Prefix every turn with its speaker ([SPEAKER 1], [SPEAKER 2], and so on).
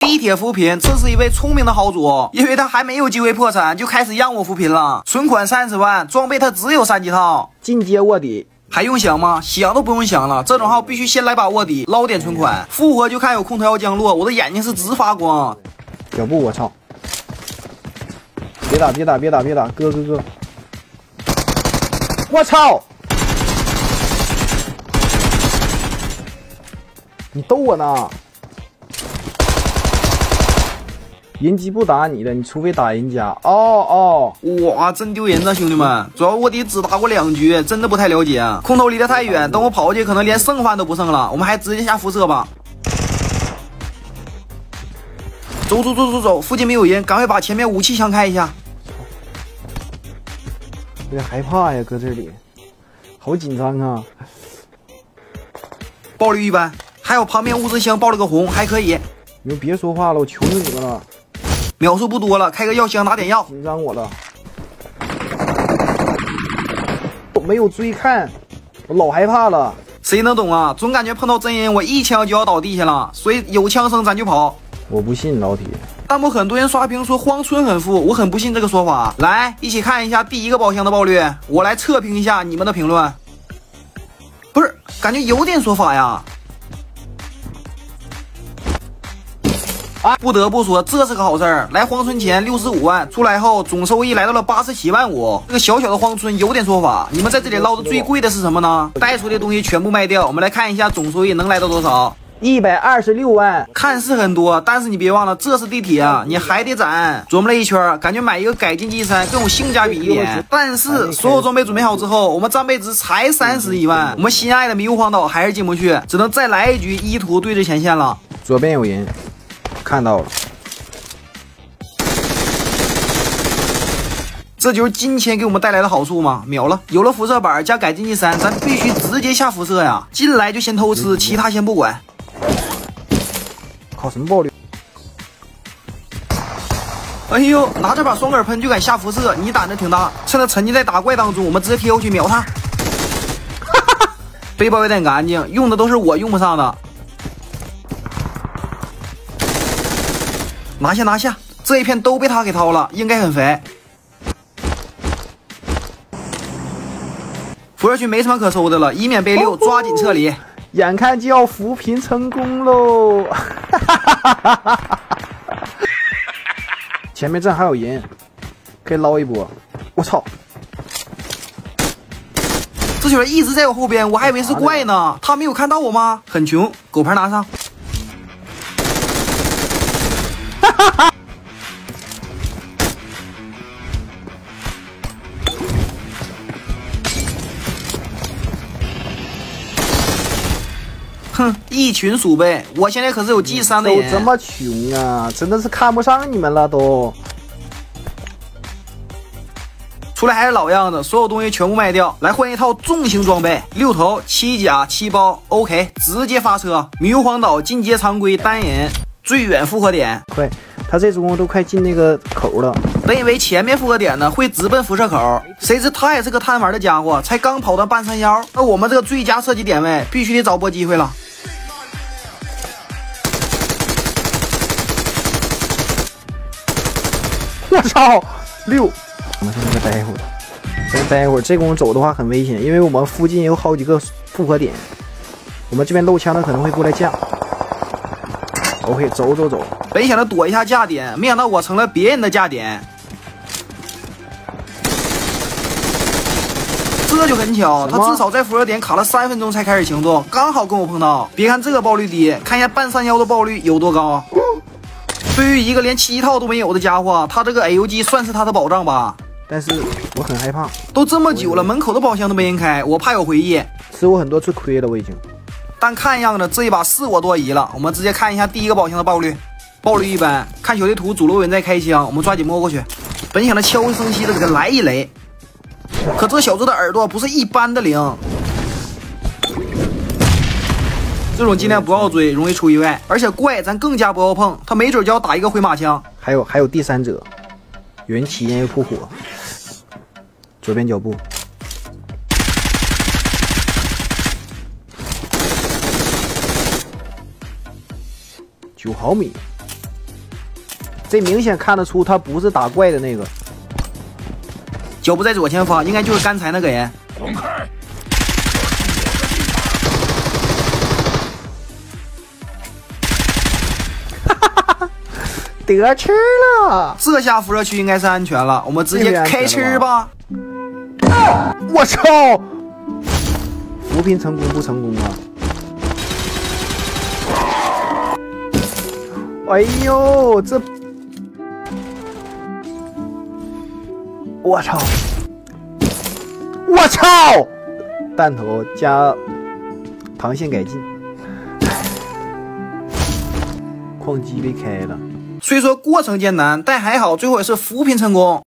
[SPEAKER 1] 地铁扶贫，这是一位聪明的豪主，因为他还没有机会破产，就开始让我扶贫了。存款30万，装备他只有3级套，
[SPEAKER 2] 进阶卧底。
[SPEAKER 1] 还用想吗？想都不用想了，这种号必须先来把卧底，捞点存款，复活就看有空投要降落，我的眼睛是直发光。
[SPEAKER 2] 脚步，我操！别打，别打，别打，别打！哥！我操！你逗我呢？人机不打你的，你除非打人家。哦，
[SPEAKER 1] 哇，真丢人啊，兄弟们！主要卧底只打过2局，真的不太了解。空投离得太远，等我跑过去，可能连剩饭都不剩了。我们还直接下辐射吧。走，附近没有人，赶快把前面武器枪开一下。
[SPEAKER 2] 有点害怕呀，搁这里，好紧张啊！
[SPEAKER 1] 爆率一般，还有旁边物资箱爆了个红，还可以。
[SPEAKER 2] 你们别说话了，我求你们了。
[SPEAKER 1] 秒数不多了，开个药箱拿点药。
[SPEAKER 2] 紧张我了，我没有追看，我老害怕了。
[SPEAKER 1] 谁能懂啊？总感觉碰到真人，我一枪就要倒地下了，所以有枪声咱就跑。
[SPEAKER 2] 我不信老铁。
[SPEAKER 1] 弹幕很多人刷屏说荒村很富，我很不信这个说法。来，一起看一下第一个宝箱的爆率，我来测评一下你们的评论。不是，感觉有点说法呀。 不得不说，这是个好事儿。来荒村前65万，出来后总收益来到了87万5。这个小小的荒村有点说法。你们在这里捞的最贵的是什么呢？带出的东西全部卖掉。我们来看一下总收益能来到多少
[SPEAKER 2] ？126万。
[SPEAKER 1] 看似很多，但是你别忘了，这是地铁啊，你还得攒。琢磨了一圈，感觉买一个改进 G3更有性价比一点。但是所有装备准备好之后，我们战备值才31万。我们心爱的迷雾荒岛还是进不去，只能再来一局1图对峙前线了。
[SPEAKER 2] 左边有人。 看到了，
[SPEAKER 1] 这就是金钱给我们带来的好处吗？秒了，有了辐射板加改进剂3，咱必须直接下辐射呀！进来就先偷吃，其他先不管。
[SPEAKER 2] 靠什么爆率？
[SPEAKER 1] 哎呦，拿这把双杆喷就敢下辐射，你胆子挺大！趁他沉浸在打怪当中，我们直接贴过去秒他。背包有点干净，用的都是我用不上的。 拿下！这一片都被他给掏了，应该很肥。辐射区没什么可收的了，以免被溜，抓紧撤离。
[SPEAKER 2] 眼看就要扶贫成功喽！前面站还有人，可以捞一波。我操！
[SPEAKER 1] 这小人一直在我后边，我还以为是怪呢。他没有看到我吗？很穷，狗牌拿上。哼，一群鼠辈，我现在可是有 G3的人。
[SPEAKER 2] 都这么穷啊，真的是看不上你们了都。
[SPEAKER 1] 出来还是老样子，所有东西全部卖掉，来换一套重型装备，6头7甲7包 ，OK， 直接发车。迷雾荒岛进阶常规单人，最远复活点。
[SPEAKER 2] 快，他这中都快进那个口了。
[SPEAKER 1] 本以为前面复活点呢会直奔辐射口，谁知他也是个贪玩的家伙，才刚跑到半山腰，那我们这个最佳射击点位必须得找波机会了。
[SPEAKER 2] 我操，6！我们现在待会儿，再待一会儿，这功夫走的话很危险，因为我们附近有好几个复活点，我们这边漏枪的可能会过来架。OK， 走。
[SPEAKER 1] 本想着躲一下架点，没想到我成了别人的架点。这就很巧，他至少在辐射点卡了3分钟才开始行动，刚好跟我碰到。别看这个爆率低，看一下半山腰的爆率有多高。对于一个连7套都没有的家伙，他这个 AUG 算是他的保障吧。
[SPEAKER 2] 但是我很害怕，
[SPEAKER 1] 都这么久了，门口的宝箱都没人开，我怕有回忆。
[SPEAKER 2] 吃过很多次亏了，我已经。
[SPEAKER 1] 但看样子这一把是我多疑了。我们直接看一下第一个宝箱的爆率，爆率一般。看小地图主路有人在开枪，我们抓紧摸过去。本想着悄无声息的给他来一雷，可这小子的耳朵不是一般的灵。这种尽量不要追，容易出意外。而且怪咱更加不要碰，他没准就要打一个回马枪。
[SPEAKER 2] 还有第三者，有人起烟又扑火，左边脚步。9毫米， 这明显看得出他不是打怪的那个。
[SPEAKER 1] 就不在左前方，应该就是刚才那个人。
[SPEAKER 2] 得吃了，
[SPEAKER 1] 这下辐射区应该是安全了，我们直接开吃吧。
[SPEAKER 2] 我操！扶贫成功不成功啊？哎呦，这！我操！我操！弹头加膛线改进，矿机被开了。
[SPEAKER 1] 虽说过程艰难，但还好最后也是扶贫成功。